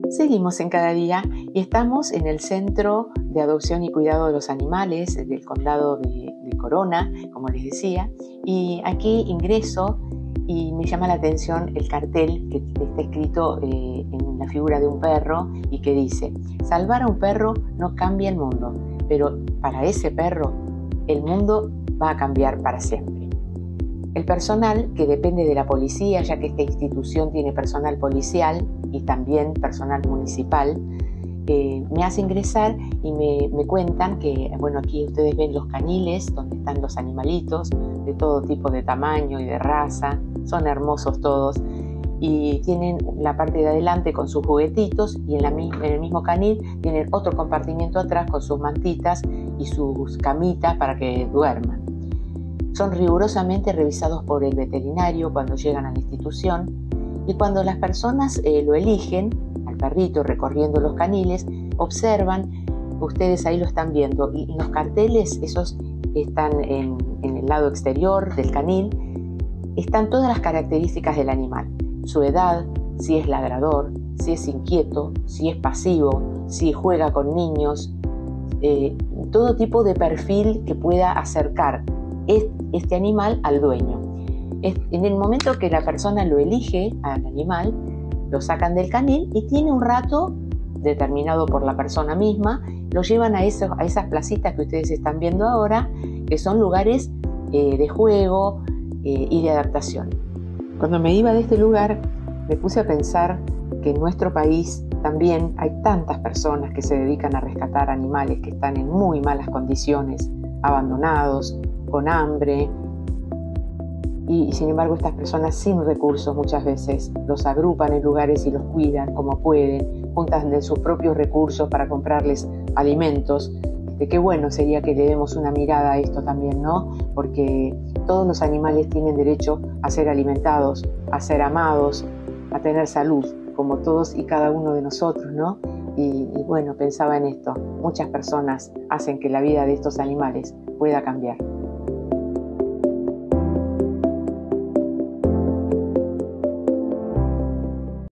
Seguimos en Cada Día y estamos en el Centro de Adopción y Cuidado de los Animales del Condado de Corona, como les decía, y aquí ingreso y me llama la atención el cartel que está escrito en la figura de un perro y que dice: salvar a un perro no cambia el mundo, pero para ese perro el mundo va a cambiar para siempre. El personal, que depende de la policía, ya que esta institución tiene personal policial y también personal municipal, me hace ingresar y me cuentan que, bueno, aquí ustedes ven los caniles donde están los animalitos de todo tipo de tamaño y de raza, son hermosos todos, y tienen la parte de adelante con sus juguetitos y en el mismo canil tienen otro compartimiento atrás con sus mantitas y sus camitas para que duerman. Son rigurosamente revisados por el veterinario cuando llegan a la institución, y cuando las personas lo eligen, al perrito recorriendo los caniles, observan, ustedes ahí lo están viendo, y los carteles, esos están en el lado exterior del canil, están todas las características del animal: su edad, si es ladrador, si es inquieto, si es pasivo, si juega con niños, todo tipo de perfil que pueda acercar este animal al dueño. En el momento que la persona lo elige al animal, lo sacan del canil y tiene un rato determinado por la persona misma, lo llevan a esas placitas que ustedes están viendo ahora, que son lugares de juego y de adaptación. Cuando me iba de este lugar, me puse a pensar que en nuestro país también hay tantas personas que se dedican a rescatar animales que están en muy malas condiciones, abandonados, con hambre, y sin embargo estas personas sin recursos muchas veces los agrupan en lugares y los cuidan como pueden, juntan de sus propios recursos para comprarles alimentos. Qué bueno sería que le demos una mirada a esto también, ¿no? Porque todos los animales tienen derecho a ser alimentados, a ser amados, a tener salud, como todos y cada uno de nosotros, ¿no? Y bueno, pensaba en esto. Muchas personas hacen que la vida de estos animales pueda cambiar.